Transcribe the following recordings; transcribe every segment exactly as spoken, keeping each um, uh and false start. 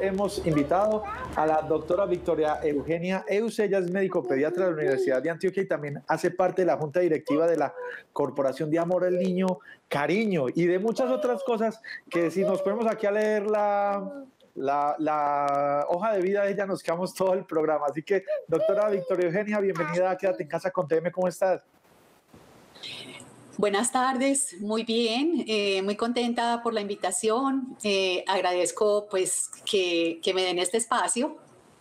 hemos invitado a la doctora Victoria Eugenia Eus. Ella es médico pediatra de la Universidad de Antioquia y también hace parte de la junta directiva de la Corporación de Amor al Niño Cariño y de muchas otras cosas que si nos ponemos aquí a leer la, la, la hoja de vida de ella nos quedamos todo el programa. Así que, doctora Victoria Eugenia, bienvenida a Quédate en Casa con T M. ¿Cómo estás? Buenas tardes, muy bien, eh, muy contenta por la invitación. Eh, agradezco pues que, que me den este espacio.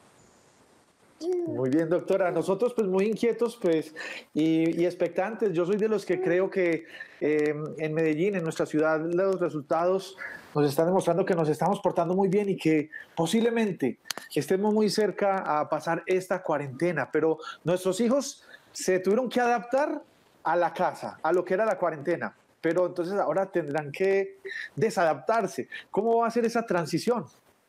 Muy bien, doctora. Nosotros pues muy inquietos pues y, y expectantes. Yo soy de los que creo que eh, en Medellín, en nuestra ciudad, los resultados nos están demostrando que nos estamos portando muy bien y que posiblemente estemos muy cerca a pasar esta cuarentena. Pero nuestros hijos se tuvieron que adaptar a la casa, a lo que era la cuarentena. Pero entonces ahora tendrán que desadaptarse. ¿Cómo va a ser esa transición?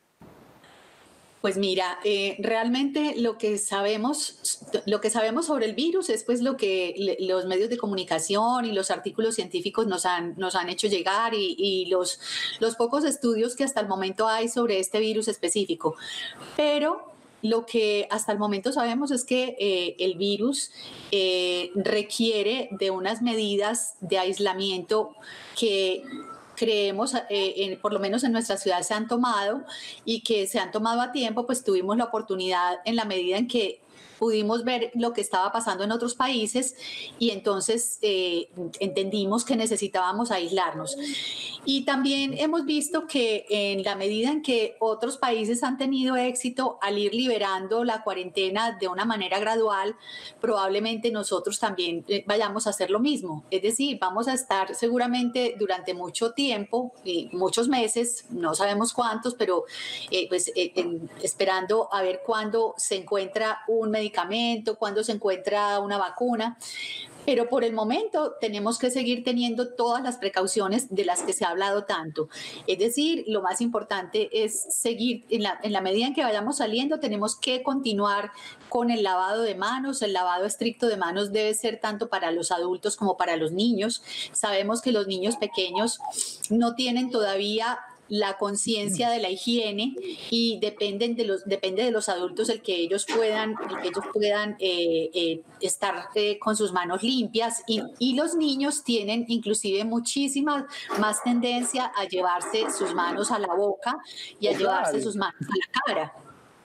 Pues mira, eh, realmente lo que sabemos, lo que sabemos sobre el virus es pues lo que le, los medios de comunicación y los artículos científicos nos han, nos han hecho llegar y, y los, los pocos estudios que hasta el momento hay sobre este virus específico. Pero lo que hasta el momento sabemos es que eh, el virus eh, requiere de unas medidas de aislamiento que creemos, eh, en, por lo menos en nuestra ciudad se han tomado y que se han tomado a tiempo, pues tuvimos la oportunidad en la medida en que pudimos ver lo que estaba pasando en otros países y entonces eh, entendimos que necesitábamos aislarnos. Y también hemos visto que en la medida en que otros países han tenido éxito al ir liberando la cuarentena de una manera gradual, probablemente nosotros también vayamos a hacer lo mismo. Es decir, vamos a estar seguramente durante mucho tiempo, y muchos meses, no sabemos cuántos, pero eh, pues eh, en, esperando a ver cuándo se encuentra un medicamento, cuándo se encuentra una vacuna. Pero por el momento tenemos que seguir teniendo todas las precauciones de las que se ha hablado tanto. Es decir, lo más importante es seguir, en la, en la medida en que vayamos saliendo, tenemos que continuar con el lavado de manos. El lavado estricto de manos debe ser tanto para los adultos como para los niños. Sabemos que los niños pequeños no tienen todavía la conciencia de la higiene y dependen de los, depende de los adultos el que ellos puedan, el que ellos puedan eh, eh, estar eh, con sus manos limpias y, y los niños tienen inclusive muchísima más tendencia a llevarse sus manos a la boca y a llevarse sus manos a la cara.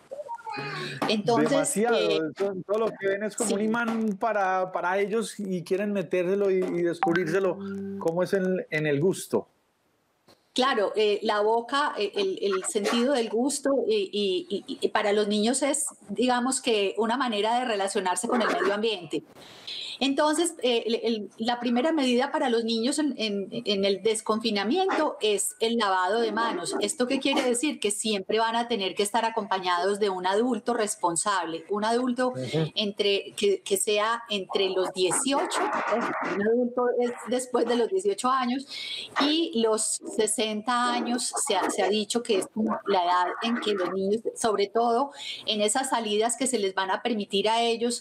Entonces, demasiado, eh, todo lo que ven es como sí. un imán para, para ellos y quieren metérselo y, y descubrírselo como es en, en el gusto. Claro, eh, la boca, el, el sentido del gusto y, y, y para los niños es, digamos que, una manera de relacionarse con el medio ambiente. Entonces, eh, el, la primera medida para los niños en, en, en el desconfinamiento es el lavado de manos. ¿Esto qué quiere decir? Que siempre van a tener que estar acompañados de un adulto responsable, un adulto uh-huh. entre, que, que sea entre los dieciocho, un adulto es después de los dieciocho años, y los sesenta años se ha, se ha dicho que es la edad en que los niños, sobre todo en esas salidas que se les van a permitir a ellos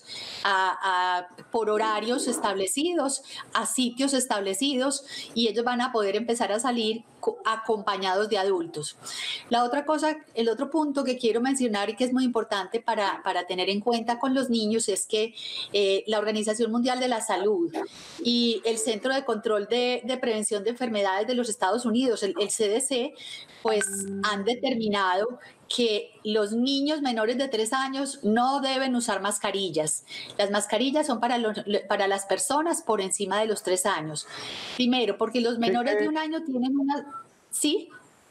a, a, por horario, horarios establecidos, a sitios establecidos y ellos van a poder empezar a salir acompañados de adultos. La otra cosa, el otro punto que quiero mencionar y que es muy importante para, para tener en cuenta con los niños es que eh, la Organización Mundial de la Salud y el Centro de Control de, de Prevención de Enfermedades de los Estados Unidos, el, el C D C, pues han determinado que los niños menores de tres años no deben usar mascarillas. Las mascarillas son para, los, para las personas por encima de los tres años. Primero, porque los menores de un año tienen una... ¿Sí?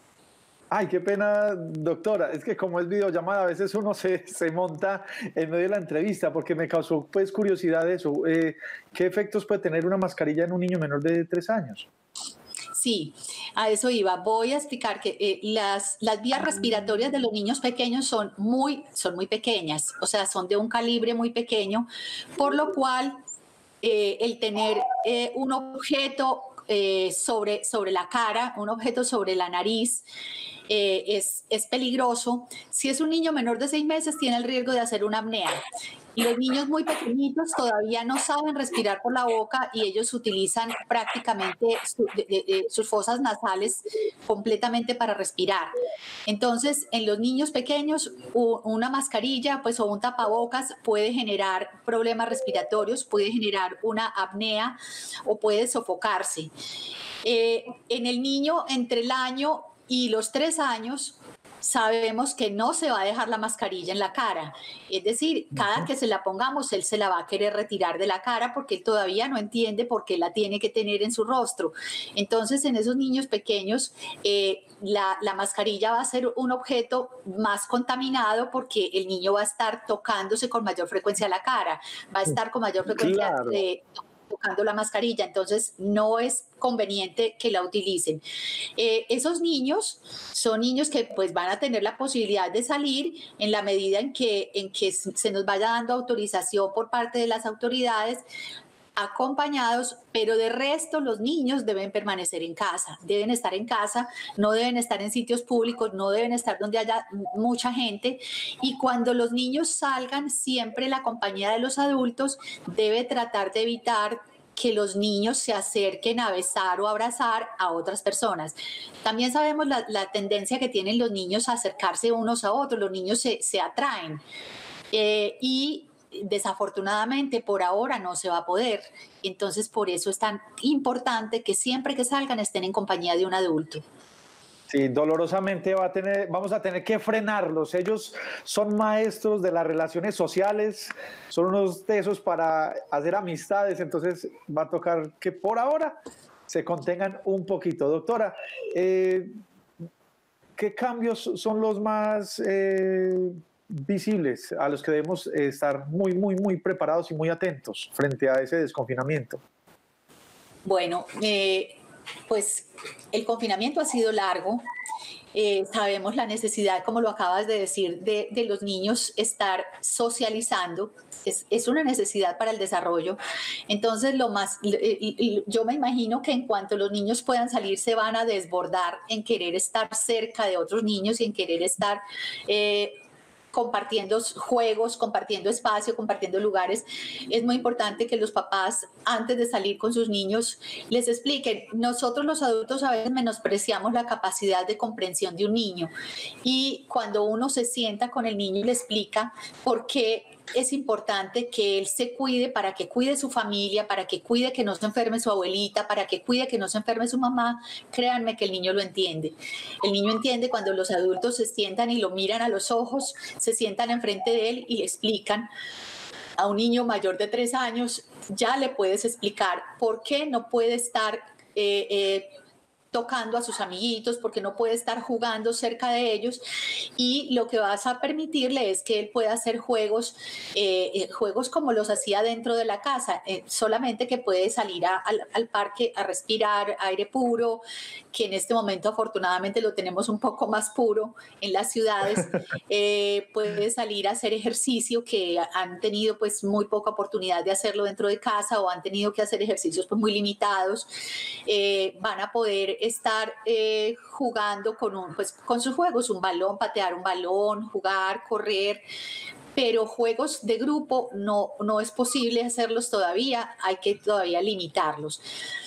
Ay, qué pena, doctora. Es que como es videollamada, a veces uno se, se monta en medio de la entrevista porque me causó pues curiosidad eso. Eh, ¿Qué efectos puede tener una mascarilla en un niño menor de tres años? Sí, a eso iba. Voy a explicar que eh, las, las vías respiratorias de los niños pequeños son muy, son muy pequeñas, o sea, son de un calibre muy pequeño, por lo cual eh, el tener eh, un objeto eh, sobre, sobre la cara, un objeto sobre la nariz, eh, es, es peligroso. Si es un niño menor de seis meses, tiene el riesgo de hacer una apnea. Y los niños muy pequeñitos todavía no saben respirar por la boca y ellos utilizan prácticamente su, de, de, sus fosas nasales completamente para respirar. Entonces, en los niños pequeños, una mascarilla pues, o un tapabocas puede generar problemas respiratorios, puede generar una apnea o puede sofocarse. Eh, en el niño entre el año y los tres años, sabemos que no se va a dejar la mascarilla en la cara. Es decir, cada que se la pongamos, él se la va a querer retirar de la cara porque él todavía no entiende por qué la tiene que tener en su rostro. Entonces, en esos niños pequeños, eh, la, la mascarilla va a ser un objeto más contaminado porque el niño va a estar tocándose con mayor frecuencia la cara, va a estar con mayor frecuencia... Claro. Eh, tocando la mascarilla, entonces no es conveniente que la utilicen. Eh, esos niños son niños que pues van a tener la posibilidad de salir en la medida en que, en que se nos vaya dando autorización por parte de las autoridades, acompañados, pero de resto los niños deben permanecer en casa, deben estar en casa, no deben estar en sitios públicos, no deben estar donde haya mucha gente, y cuando los niños salgan, siempre la compañía de los adultos debe tratar de evitar que los niños se acerquen a besar o abrazar a otras personas. También sabemos la, la tendencia que tienen los niños a acercarse unos a otros, los niños se, se atraen eh, y desafortunadamente por ahora no se va a poder. Entonces por eso es tan importante que siempre que salgan estén en compañía de un adulto. Sí, dolorosamente va a tener, vamos a tener que frenarlos. Ellos son maestros de las relaciones sociales, son unos tesos para hacer amistades, entonces va a tocar que por ahora se contengan un poquito. Doctora, eh, ¿qué cambios son los más eh, visibles a los que debemos estar muy, muy, muy preparados y muy atentos frente a ese desconfinamiento? Bueno, eh, pues el confinamiento ha sido largo. Eh, sabemos la necesidad, como lo acabas de decir, de, de los niños estar socializando. Es, es una necesidad para el desarrollo. Entonces, lo más, yo me imagino que en cuanto los niños puedan salir, se van a desbordar en querer estar cerca de otros niños y en querer estar... Eh, compartiendo juegos, compartiendo espacio, compartiendo lugares. Es muy importante que los papás, antes de salir con sus niños, les expliquen. Nosotros los adultos a veces menospreciamos la capacidad de comprensión de un niño, y cuando uno se sienta con el niño y le explica por qué es importante que él se cuide, para que cuide su familia, para que cuide que no se enferme su abuelita, para que cuide que no se enferme su mamá, créanme que el niño lo entiende. El niño entiende cuando los adultos se sientan y lo miran a los ojos, se sientan enfrente de él y le explican. A un niño mayor de tres años ya le puedes explicar por qué no puede estar eh, eh, tocando a sus amiguitos, porque no puede estar jugando cerca de ellos, y lo que vas a permitirle es que él pueda hacer juegos, eh, juegos como los hacía dentro de la casa, eh, solamente que puede salir a, al, al parque a respirar aire puro, que en este momento afortunadamente lo tenemos un poco más puro en las ciudades, eh, puede salir a hacer ejercicio, que han tenido pues muy poca oportunidad de hacerlo dentro de casa, o han tenido que hacer ejercicios pues muy limitados, eh, van a poder estar eh, jugando con, un, pues, con sus juegos, un balón, patear un balón, jugar, correr, pero juegos de grupo no, no es posible hacerlos todavía, hay que todavía limitarlos.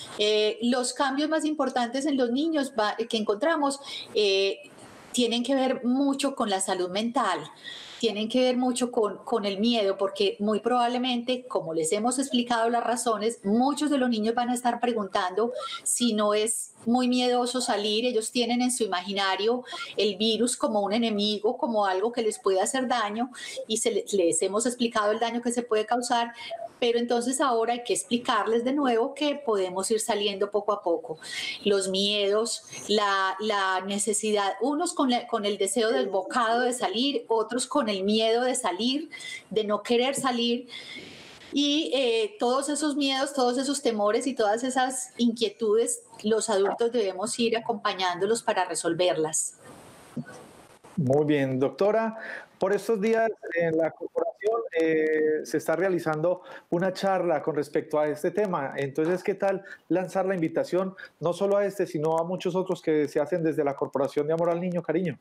Eh, los cambios más importantes en los niños va, que encontramos eh, tienen que ver mucho con la salud mental, tienen que ver mucho con, con el miedo, porque muy probablemente, como les hemos explicado las razones, muchos de los niños van a estar preguntando si no es muy miedoso salir. Ellos tienen en su imaginario el virus como un enemigo, como algo que les puede hacer daño, y se les, les hemos explicado el daño que se puede causar, pero entonces ahora hay que explicarles de nuevo que podemos ir saliendo poco a poco. Los miedos, la, la necesidad, unos con, la, con el deseo del bocado de salir, otros con el miedo de salir, de no querer salir, y eh, todos esos miedos, todos esos temores y todas esas inquietudes, los adultos debemos ir acompañándolos para resolverlas. Muy bien, doctora. Por estos días en la corporación corporación eh, se está realizando una charla con respecto a este tema. Entonces, ¿qué tal lanzar la invitación no solo a este, sino a muchos otros que se hacen desde la Corporación de Amor al Niño, Cariño?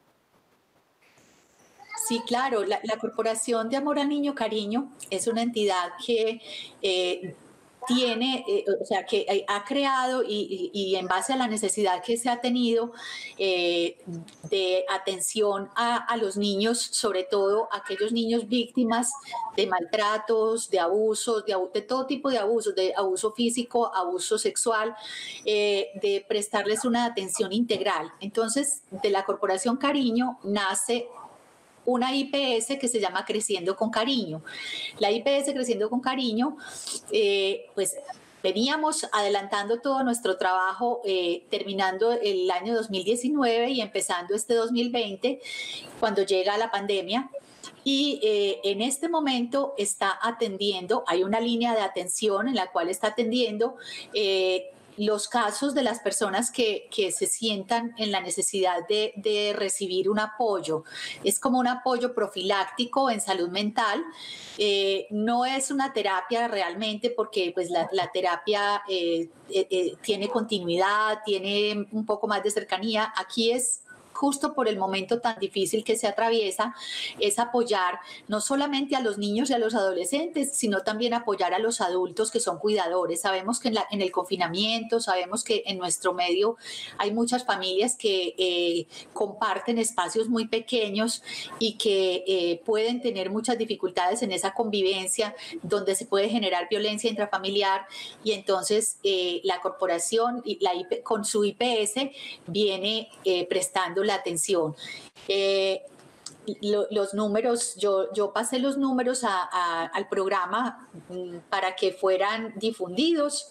Sí, claro, la, la Corporación de Amor al Niño Cariño es una entidad que eh, tiene, eh, o sea, que ha creado y, y, y en base a la necesidad que se ha tenido eh, de atención a, a los niños, sobre todo aquellos niños víctimas de maltratos, de abusos, de, de todo tipo de abusos, de abuso físico, abuso sexual, eh, de prestarles una atención integral. Entonces, de la Corporación Cariño nace una I P S que se llama Creciendo con Cariño. La I P S Creciendo con Cariño, eh, pues veníamos adelantando todo nuestro trabajo, eh, terminando el año dos mil diecinueve y empezando este dos mil veinte, cuando llega la pandemia. Y eh, en este momento está atendiendo, hay una línea de atención en la cual está atendiendo eh, los casos de las personas que, que se sientan en la necesidad de, de recibir un apoyo. Es como un apoyo profiláctico en salud mental. Eh, no es una terapia realmente porque pues, la, la terapia eh, eh, eh, tiene continuidad, tiene un poco más de cercanía. Aquí es justo por el momento tan difícil que se atraviesa, es apoyar no solamente a los niños y a los adolescentes, sino también apoyar a los adultos que son cuidadores. Sabemos que en, la, en el confinamiento, sabemos que en nuestro medio hay muchas familias que eh, comparten espacios muy pequeños y que eh, pueden tener muchas dificultades en esa convivencia, donde se puede generar violencia intrafamiliar, y entonces eh, la corporación la I P, con su I P S viene eh, prestando la atención. Eh, lo, los números, yo, yo pasé los números a, a, al programa para que fueran difundidos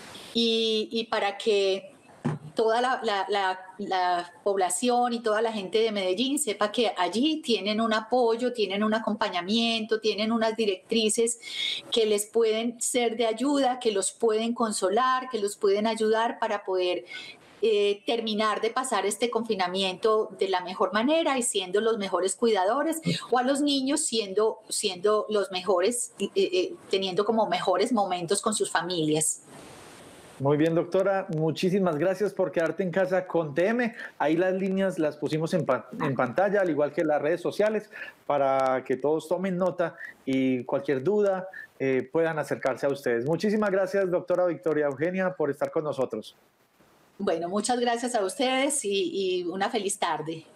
y, y para que toda la, la, la, la población y toda la gente de Medellín sepa que allí tienen un apoyo, tienen un acompañamiento, tienen unas directrices que les pueden ser de ayuda, que los pueden consolar, que los pueden ayudar para poder Eh, terminar de pasar este confinamiento de la mejor manera y siendo los mejores cuidadores, o a los niños siendo, siendo los mejores, eh, eh, teniendo como mejores momentos con sus familias. Muy bien, doctora, muchísimas gracias por quedarte en casa con T M. Ahí las líneas las pusimos en, pa en pantalla, al igual que las redes sociales, para que todos tomen nota y cualquier duda eh, puedan acercarse a ustedes. Muchísimas gracias, doctora Victoria Eugenia, por estar con nosotros. Bueno, muchas gracias a ustedes y, y una feliz tarde.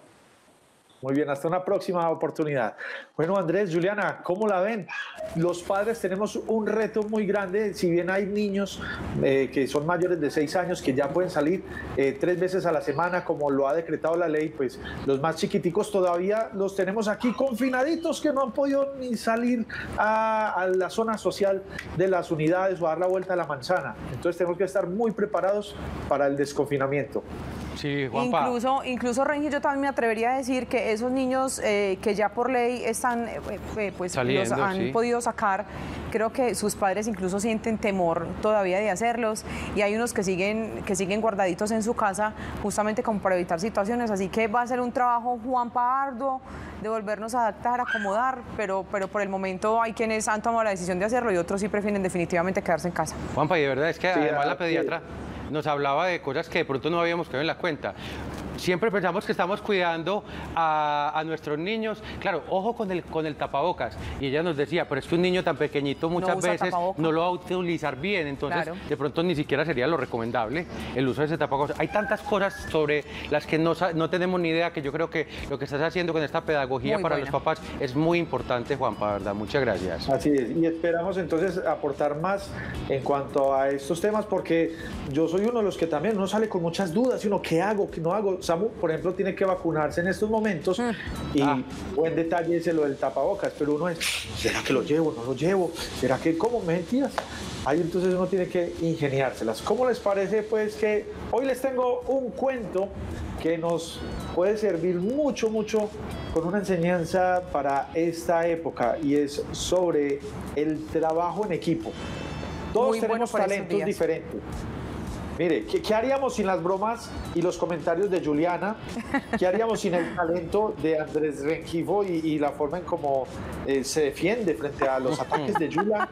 Muy bien, hasta una próxima oportunidad. Bueno, Andrés, Juliana, ¿cómo la ven? Los padres tenemos un reto muy grande, si bien hay niños eh, que son mayores de seis años que ya pueden salir eh, tres veces a la semana, como lo ha decretado la ley, pues los más chiquiticos todavía los tenemos aquí confinaditos, que no han podido ni salir a, a la zona social de las unidades o a dar la vuelta a la manzana. Entonces tenemos que estar muy preparados para el desconfinamiento. Sí, Juanpa. Incluso, incluso Rengi, yo también me atrevería a decir que esos niños eh, que ya por ley están, eh, pues Saliendo, los han sí. podido sacar, creo que sus padres incluso sienten temor todavía de hacerlos, y hay unos que siguen, que siguen guardaditos en su casa justamente como para evitar situaciones, así que va a ser un trabajo, Juanpa, arduo, de volvernos a adaptar, acomodar, pero, pero por el momento hay quienes han tomado la decisión de hacerlo y otros sí prefieren definitivamente quedarse en casa. Juanpa, y de verdad es que sí, además la pediatra nos hablaba de cosas que de pronto no habíamos quedado en la cuenta. Siempre pensamos que estamos cuidando a, a nuestros niños. Claro, ojo con el, con el tapabocas. Y ella nos decía, pero es que un niño tan pequeñito muchas no veces tapabocas. no lo va a utilizar bien. Entonces, claro. de pronto ni siquiera sería lo recomendable el uso de ese tapabocas. Hay tantas cosas sobre las que no, no tenemos ni idea, que yo creo que lo que estás haciendo con esta pedagogía muy para buena. los papás es muy importante, Juanpa, ¿verdad? Muchas gracias. Así es. Y esperamos entonces aportar más en cuanto a estos temas, porque yo soy uno de los que también uno sale con muchas dudas. Y uno, ¿qué hago? ¿Qué no hago? Samu, por ejemplo, tiene que vacunarse en estos momentos mm. y ah. buen detalle es lo del tapabocas, pero uno es, ¿será que lo llevo? ¿No lo llevo? ¿Será que cómo? Mentiras. Ahí entonces uno tiene que ingeniárselas. ¿Cómo les parece? Pues que hoy les tengo un cuento que nos puede servir mucho, mucho con una enseñanza para esta época, y es sobre el trabajo en equipo. Todos Muy tenemos bueno talentos diferentes. Mire, ¿qué, ¿qué haríamos sin las bromas y los comentarios de Juliana? ¿Qué haríamos sin el talento de Andrés Rengifo y, y la forma en cómo eh, se defiende frente a los ataques de Julia?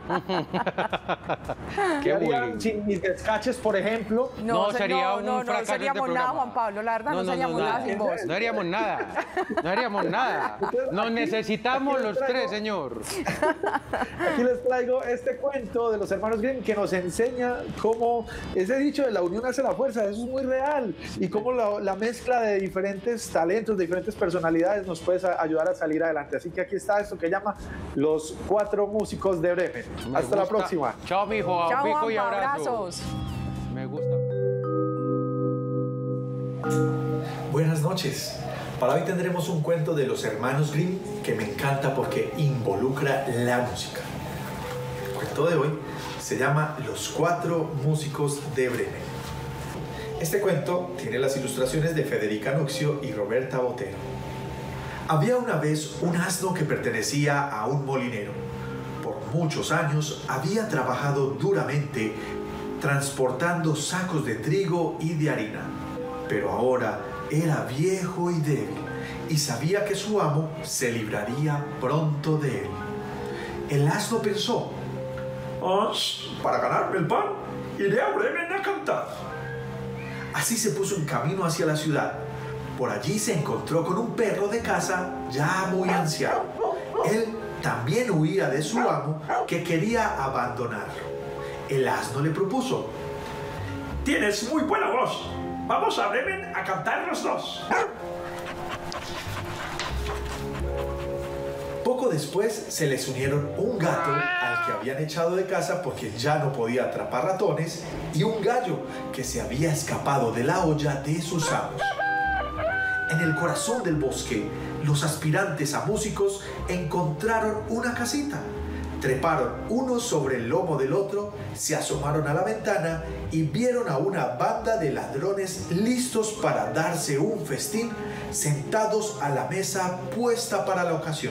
¿Qué harían sin mis descaches, por ejemplo? No, no sería no, un no, fracaso no seríamos este nada, programa. Juan Pablo, la verdad no, no, no seríamos no, nada nada sin vos. No haríamos nada, no haríamos nada. Nos necesitamos los traigo, tres, señor. Aquí les traigo este cuento de los hermanos Grimm que nos enseña cómo ese dicho de la unión hace la fuerza, eso es muy real, y cómo la, la mezcla de diferentes talentos, de diferentes personalidades nos puede ayudar a salir adelante. Así que aquí está esto que llama Los Cuatro Músicos de Bremen. Me Hasta la gusta. próxima. Chao, mijo. Chao, Pico y Juanpa, abrazos. abrazos. Me gusta. Buenas noches. Para hoy tendremos un cuento de los hermanos Grimm que me encanta porque involucra la música. El cuento de hoy se llama Los Cuatro Músicos de Bremen. Este cuento tiene las ilustraciones de Federica Nuccio y Roberta Botero. Había una vez un asno que pertenecía a un molinero. Por muchos años había trabajado duramente transportando sacos de trigo y de harina, pero ahora era viejo y débil y sabía que su amo se libraría pronto de él. El asno pensó: "Ah, para ganarme el pan, iré a Bremen a cantar". Así se puso en camino hacia la ciudad. Por allí se encontró con un perro de casa ya muy anciano. Él también huía de su amo, que quería abandonarlo. El asno le propuso: "Tienes muy buena voz. Vamos a Bremen a cantar los dos". Poco después se les unieron un gato al que habían echado de casa porque ya no podía atrapar ratones y un gallo que se había escapado de la olla de sus amos. En el corazón del bosque, los aspirantes a músicos encontraron una casita. Treparon uno sobre el lomo del otro, se asomaron a la ventana y vieron a una banda de ladrones listos para darse un festín, sentados a la mesa puesta para la ocasión.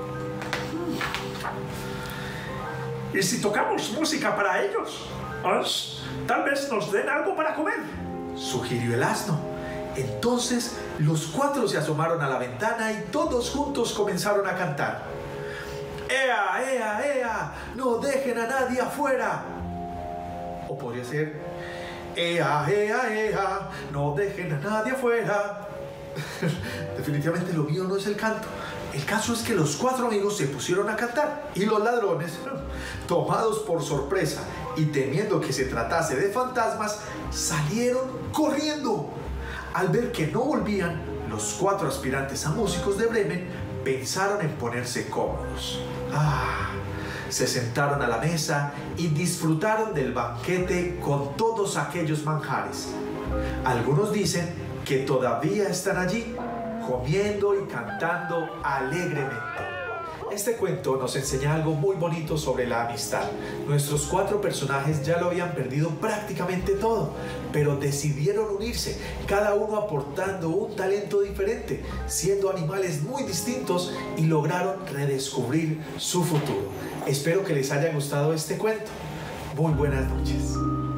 ¿Y si tocamos música para ellos? Tal vez nos den algo para comer, sugirió el asno. Entonces los cuatro se asomaron a la ventana y todos juntos comenzaron a cantar: "¡Ea, ea, ea! ¡No dejen a nadie afuera!". O podría ser: "¡Ea, ea, ea! ¡No dejen a nadie afuera!". Definitivamente lo mío no es el canto. El caso es que los cuatro amigos se pusieron a cantar y los ladrones, tomados por sorpresa y temiendo que se tratase de fantasmas, salieron corriendo. Al ver que no volvían, los cuatro aspirantes a músicos de Bremen pensaron en ponerse cómodos. Ah, se sentaron a la mesa y disfrutaron del banquete con todos aquellos manjares. Algunos dicen que todavía están allí, comiendo y cantando alegremente. Este cuento nos enseña algo muy bonito sobre la amistad. Nuestros cuatro personajes ya lo habían perdido prácticamente todo, pero decidieron unirse, cada uno aportando un talento diferente, siendo animales muy distintos, y lograron redescubrir su futuro. Espero que les haya gustado este cuento. Muy buenas noches.